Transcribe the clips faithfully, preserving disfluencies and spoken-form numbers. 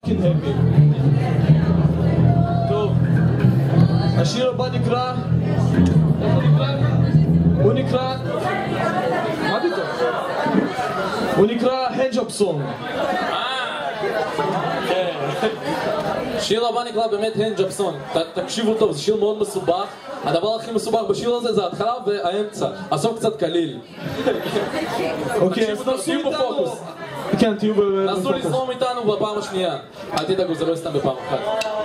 פאקינג הפי. טוב, השיר הבא נקרא... איך הוא נקרא? הוא נקרא... מה פתאום? הוא נקרא הנג'אפ סונג. שיר הבא נקרא באמת הנג'אפ סונג. תקשיבו טוב, זה שיר מאוד מסובך. הדבר הכי מסובך בשיר הזה זה ההתחלה והאמצע. הסוף קצת קליל. אוקיי, אז תהיו בפוקוס. כן, תהיו בפוקוס. נסו לזרום איתנו בפעם השנייה. אל תדאגו, זה לא יסתם בפעם אחת.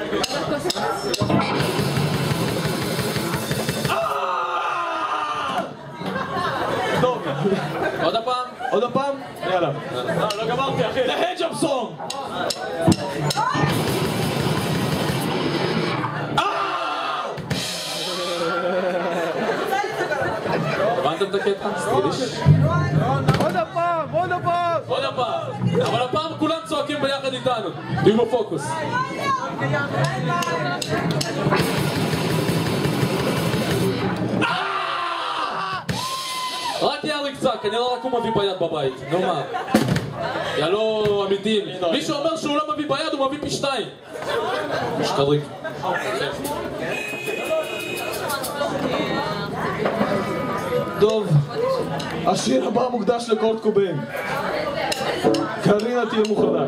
טוב. עוד הפעם? עוד הפעם? יאללה. לא גמרתי אחי. זה הנג'אפ סונג! הבנתם את הקטע? עוד הפעם! עוד הפעם! עוד הפעם! אבל הפעם כולם צועקים ביחד איתנו. תהיו בפוקוס. רק יאללה קצת, כנראה רק הוא מביא ביד בבית. נו מה? יא לא אמיתיים. מי שאומר שהוא לא מביא ביד הוא מביא פי שתיים. משתדריק. טוב, השיר הבא מוקדש לקורט קוביין. קרינה תהיה מוכנה.